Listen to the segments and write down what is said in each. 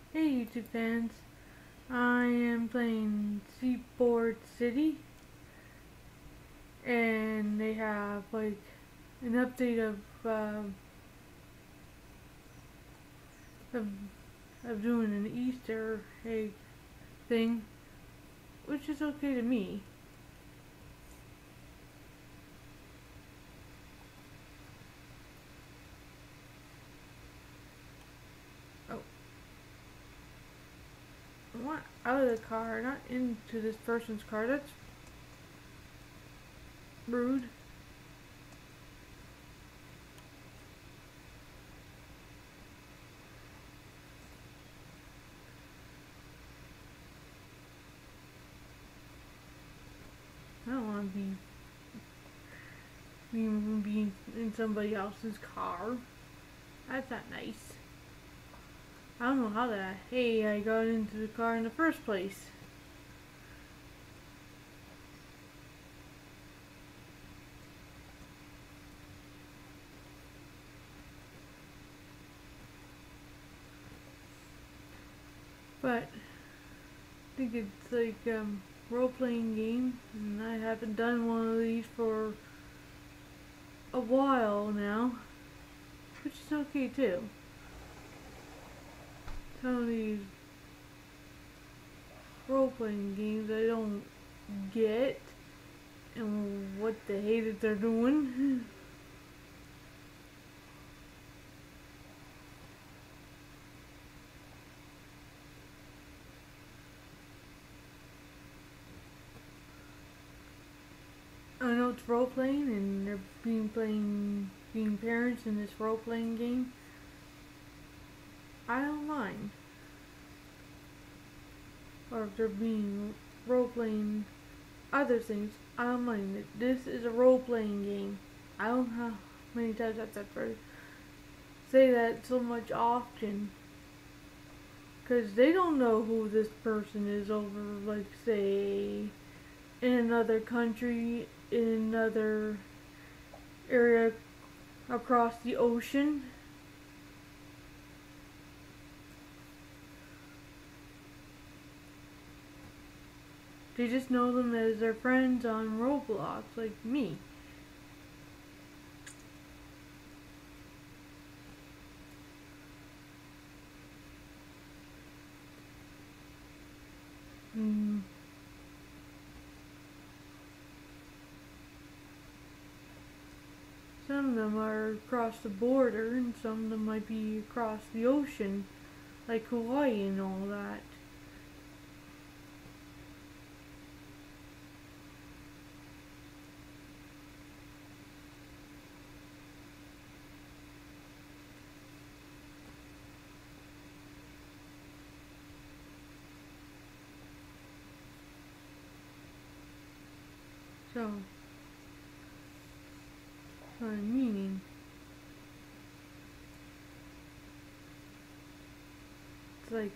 Hey YouTube fans, I am playing Seaboard City, and they have like an update of of doing an Easter egg thing, which is okay to me. Oh, I want out of the car, not into this person's car. That's rude. I don't want to be in somebody else's car. That's not nice. I don't know how I got into the car in the first place. But I think it's like role-playing game, and I haven't done one of these for a while now, which is okay too. Some of these role-playing games I don't get, and what the hell that they're doing. I know it's role-playing, and they're being parents in this role-playing game. I don't mind. Or if they're being role-playing other things, I don't mind it. This is a role-playing game. I don't know how many times I've said for say that so much often, because they don't know who this person is over, like, say, in another country, in another area across the ocean. They just know them as their friends on Roblox, like me. Mm. Some of them are across the border, and some of them might be across the ocean, like Hawaii and all that. So, that's what I'm meaning. It's like,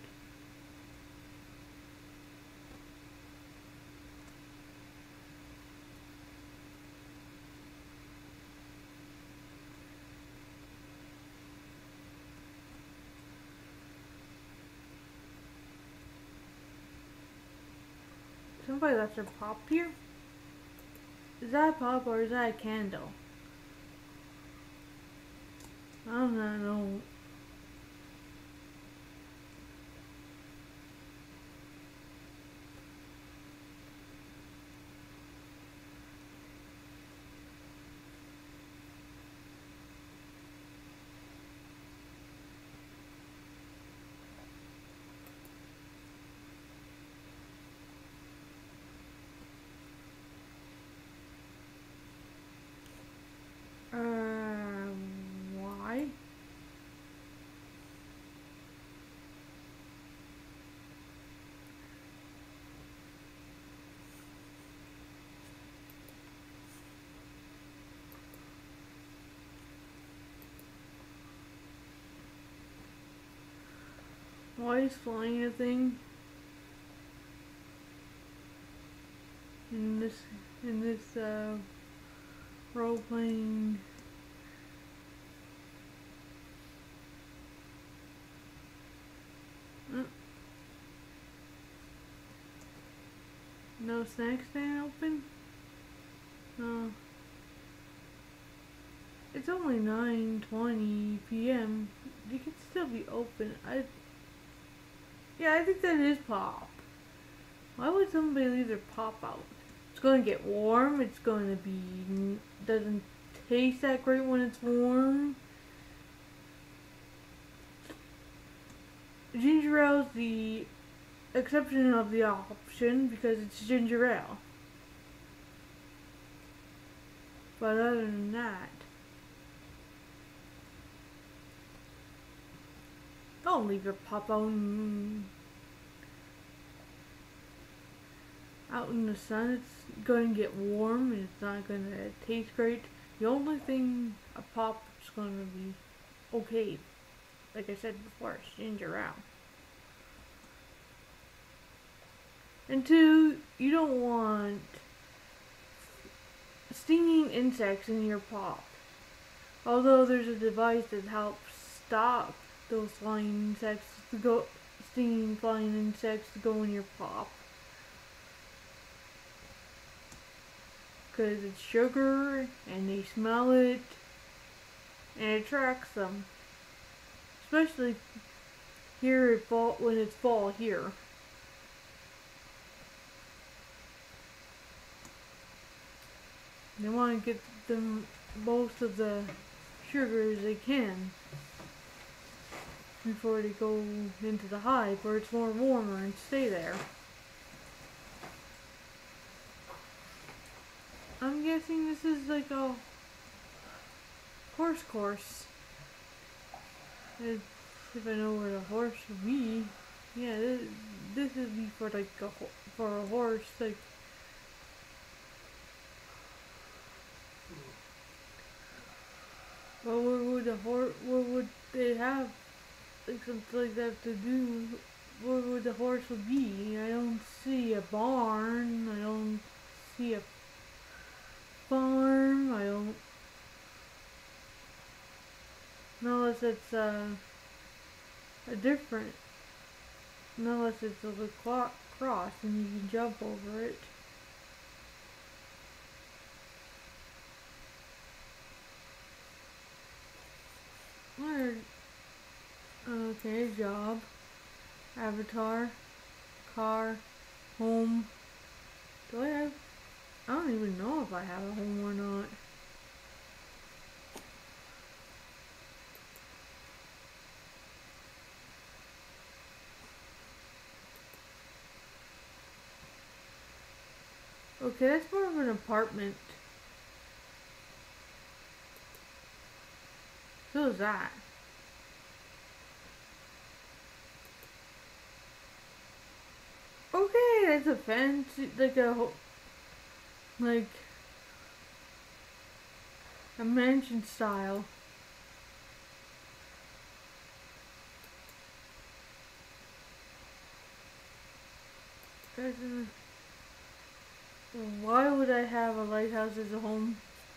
somebody left their pop here? Is that a pop or is that a candle? I don't know. Why? Why is flying a thing in this role playing? Uh, no snack stand open? No. It's only 9:20 p.m. You can still be open. Yeah, I think that is pop. Why would somebody leave their pop out? It's going to get warm. It's going to be doesn't taste that great when it's warm. Ginger ale is the exception of the option because it's ginger ale. But other than that, don't leave your pop out in the sun. It's going to get warm and it's not going to taste great. The only thing a pop is going to be okay, like I said before, is ginger ale. And two, you don't want stinging insects in your pop. Although there's a device that helps stop those stinging flying insects to go in your pop. Because it's sugar and they smell it and it attracts them. Especially here when it's fall here. They want to get them most of the sugar as they can before they go into the hive where it's more warmer and stay there. I'm guessing this is like a horse course. If I know where the horse would be. Yeah, this would be for like for a horse, like. But what would they have like something like that to do? Where would the horse would be? I don't see a barn. I don't see a farm. I don't. Unless it's a different. Unless it's a cross and you can jump over it. Where? Okay, job, avatar, car, home. Do I have? I don't even know if I have a home or not. Okay, that's more of an apartment. So is that. Okay, that's a fancy, like a mansion style. Why would I have a lighthouse as a home?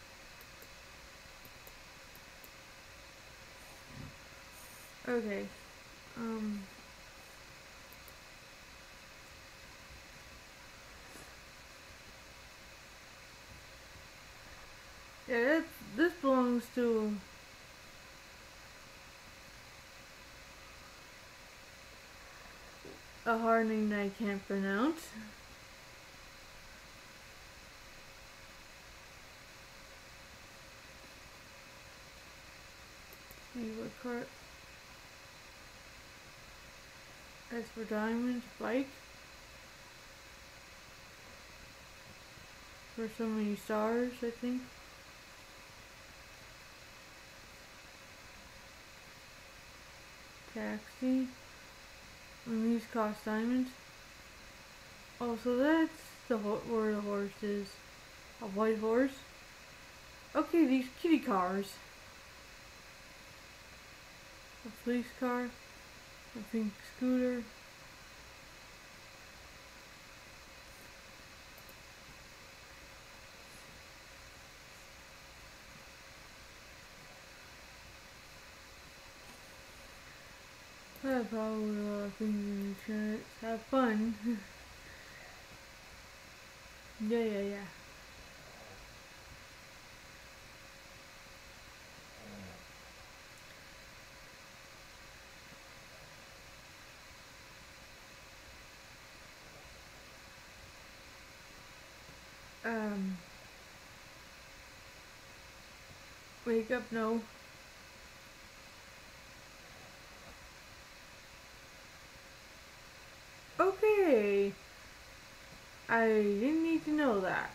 Okay. Yeah, this belongs to a hard name that I can't pronounce. Seaboard cart. As for diamonds, bike. For so many stars, I think. Taxi. And these cost diamonds. Oh, so that's where the horse is. A white horse. Okay, these kitty cars. A police car. A pink scooter. have probably a lot of things in the chat. Have fun. Yeah. Um, wake up, no. Okay. I didn't need to know that.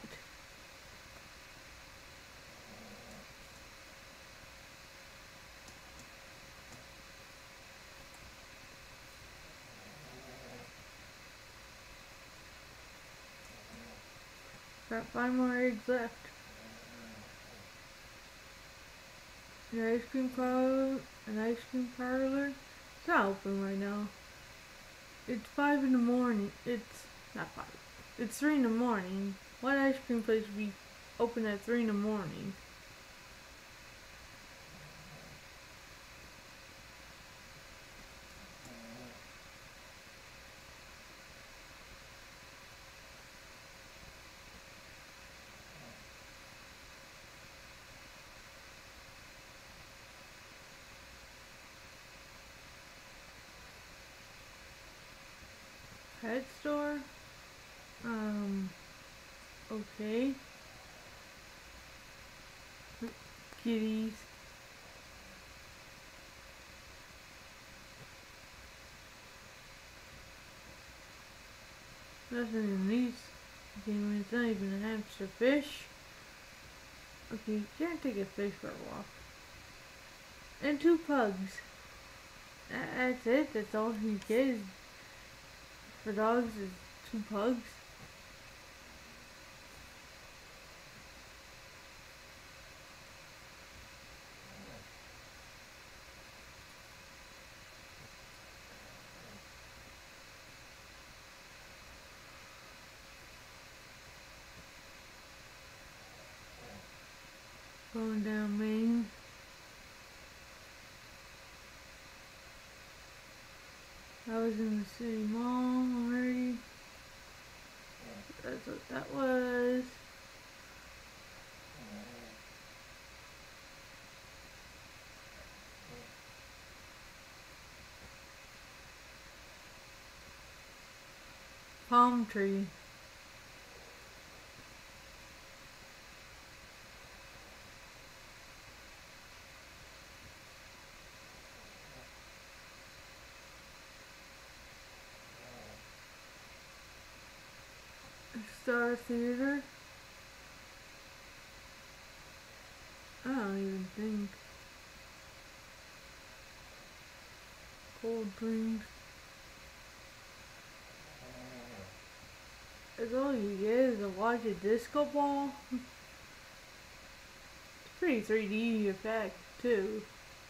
Got 5 more eggs left. An ice cream parlor. It's not open right now. It's 5 in the morning. It's not 5. It's 3 in the morning. What ice cream place would be open at 3 in the morning? Pet store? Okay. Kitties. Nothing in these. Okay, it's not even a hamster fish. Okay, you can't take a fish for a walk. And 2 pugs. That's it. That's all you get for dogs is 2 pugs. Going down Main. I was in the city mall already. That's what that was. Palm tree. Star Theater. I don't even think. Cold drinks. That's all you get is to watch a disco ball. It's pretty 3D effect too.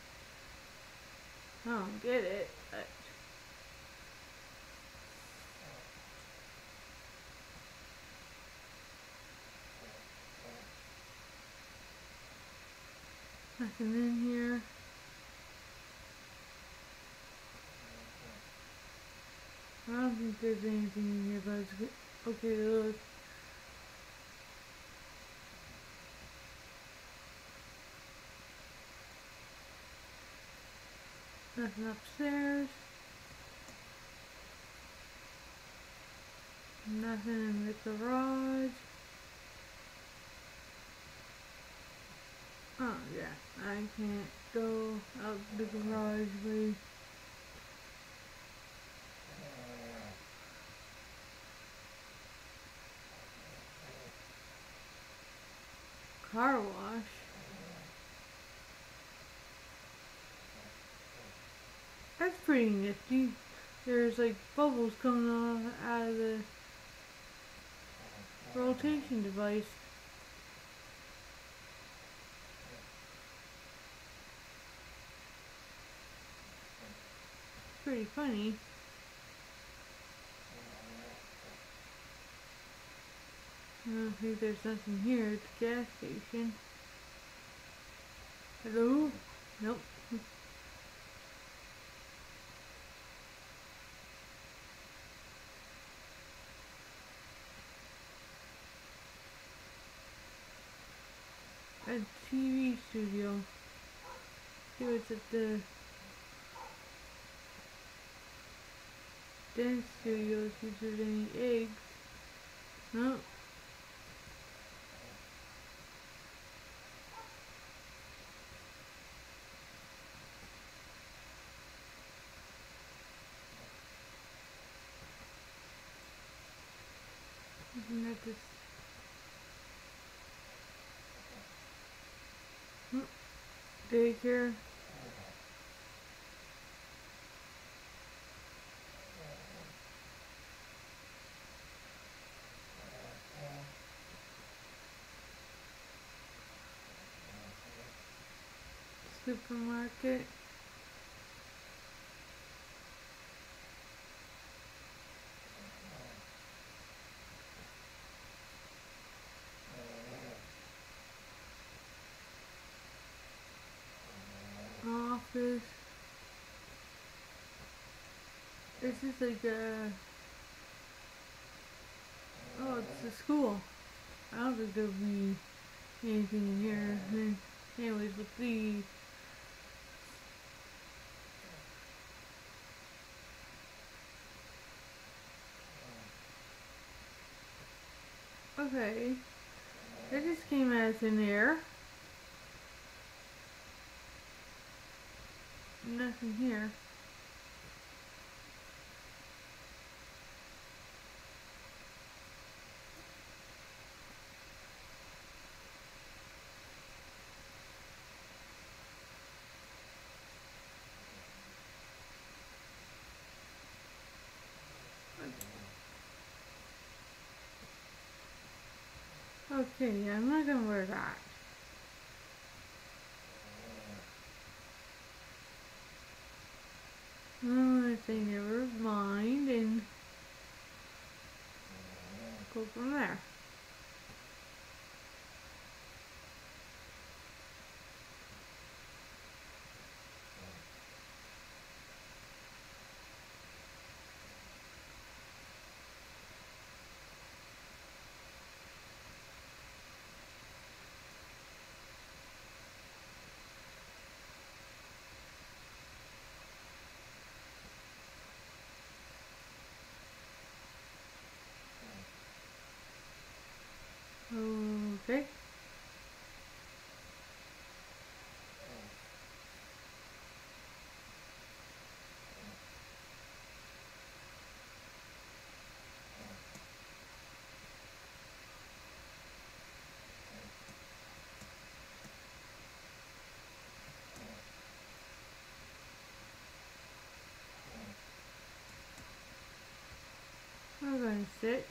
I don't get it, but nothing in here. I don't think there's anything in here, but it's good. Okay, look. Nothing upstairs. Nothing in the garage. Oh yeah, I can't go out the garage way. Car wash. That's pretty nifty. There's like bubbles coming out of the rotation device. Pretty funny. I don't think there's nothing here at the gas station. Hello? Nope. a TV studio. See what's at the dance studio, see if there's any eggs. No. Looking at this. Daycare. Supermarket. Office. This is like a... Oh, it's a school. I don't think there'll be anything in here. Anyways, let's see. Okay. That just came out of thin air. Nothing here. Okay, I'm not gonna wear that. I'm gonna say never mind and go from there. Okay. I'm gonna sit.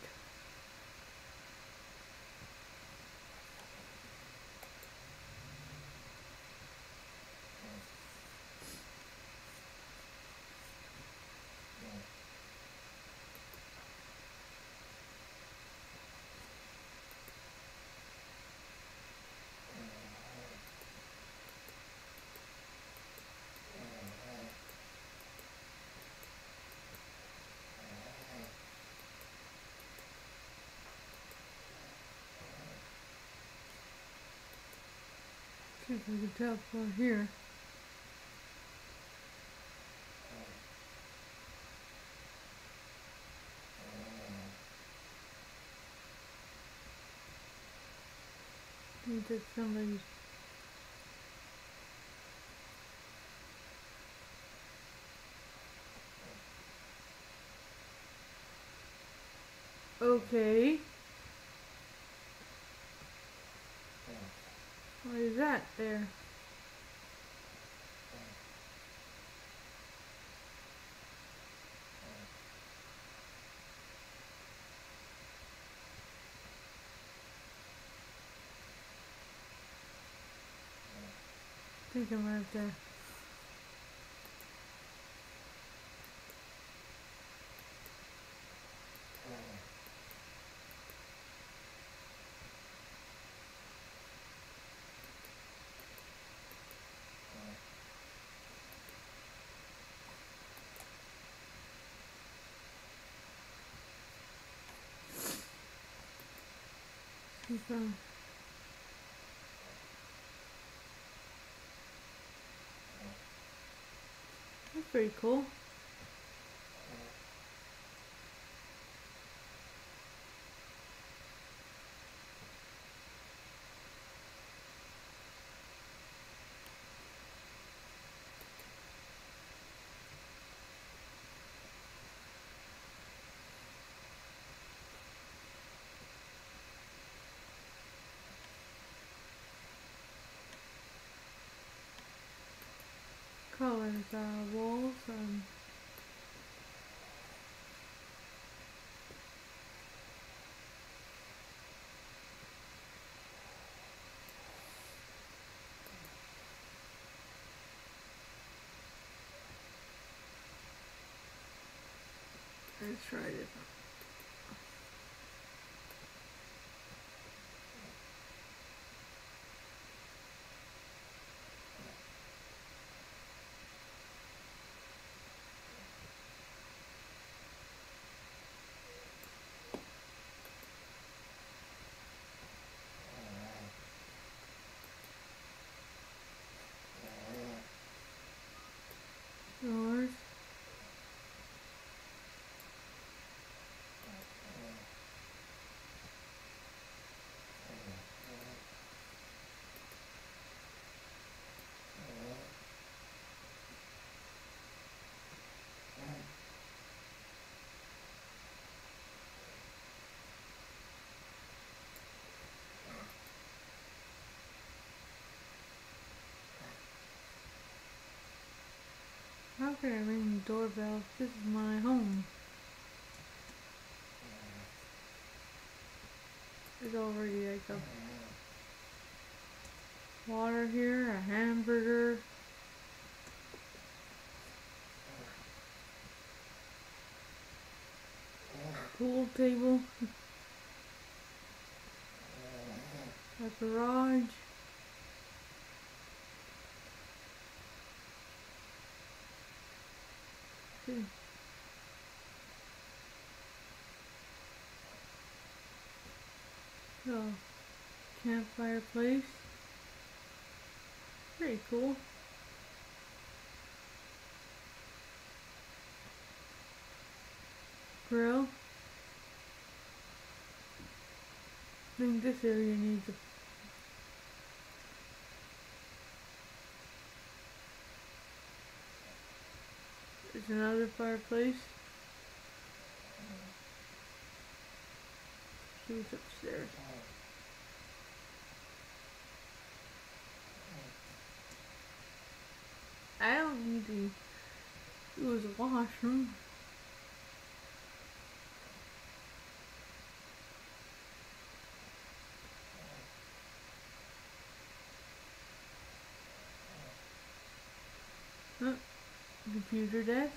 See if we can teleport here. I think that's somebody's. Okay. What is that there? I think I'm gonna have to. See if I pretty cool. Colors, walls, let's try it. Doors. How can I ring the doorbell? This is my home. There's already like a water here, a hamburger. Pool table. A garage. Okay. So, campfire place. Pretty cool. Grill. I think this area needs a there's another fireplace. See what's upstairs. I don't need to use a washroom. Oh, computer desk.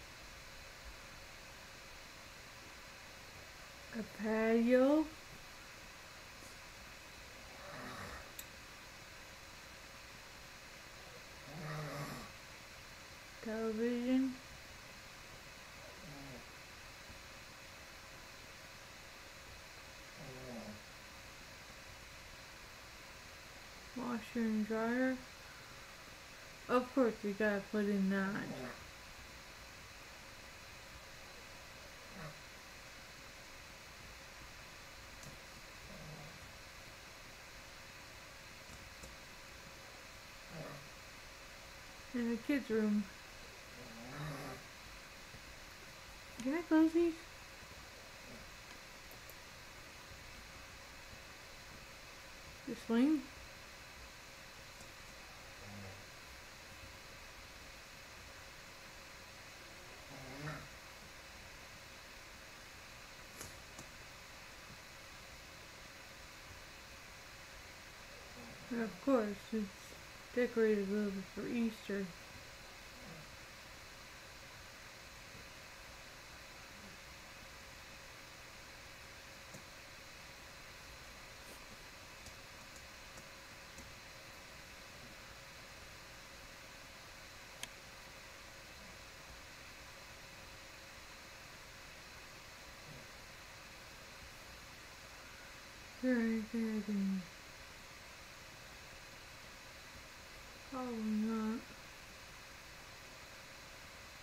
A patio. Television. Washer and dryer. Of course, we gotta put in that. In the kids' room. Can I close these? The swing? And of course, it's decorated a little bit for Easter. Is there anything I can... Probably not.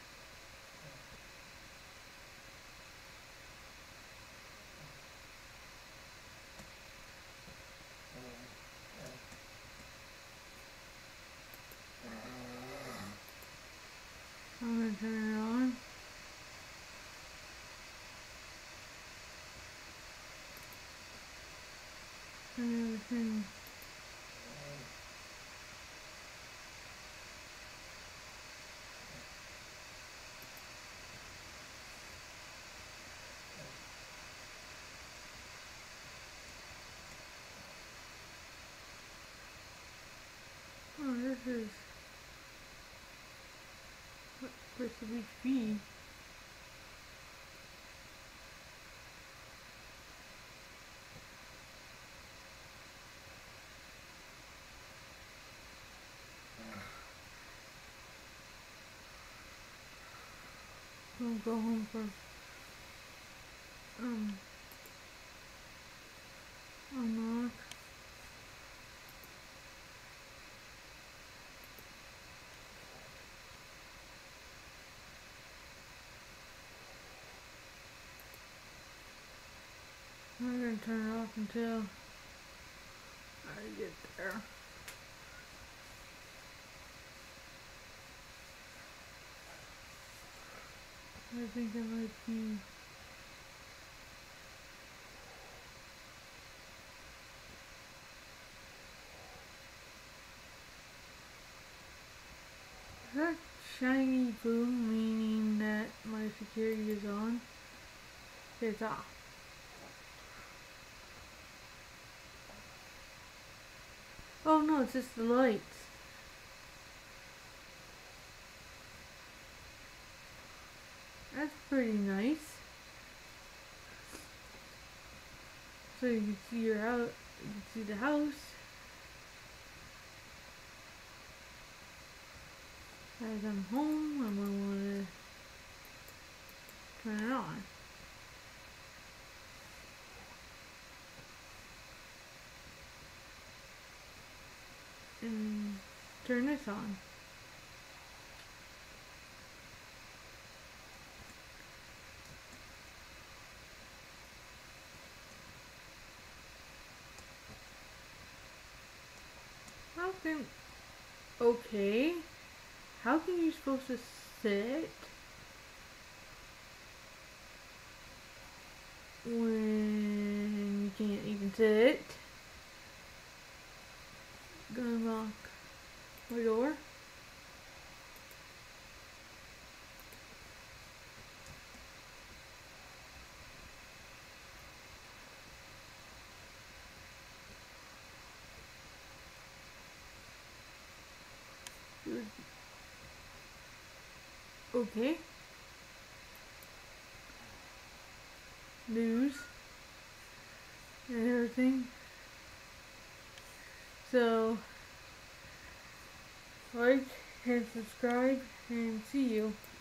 of HP. I'll go home for unlock. I'm gonna turn it off until I get there. I think it might be that shiny blue, meaning that my security is on. It's off. Oh no, it's just the lights. That's pretty nice. So you can see your house. You can see the house. As I'm home, I'm gonna want to turn it on. And turn this on. How can... Okay. How can you supposed to sit when you can't even sit? Gonna lock my door. Okay. News and everything. So, like and subscribe and see you.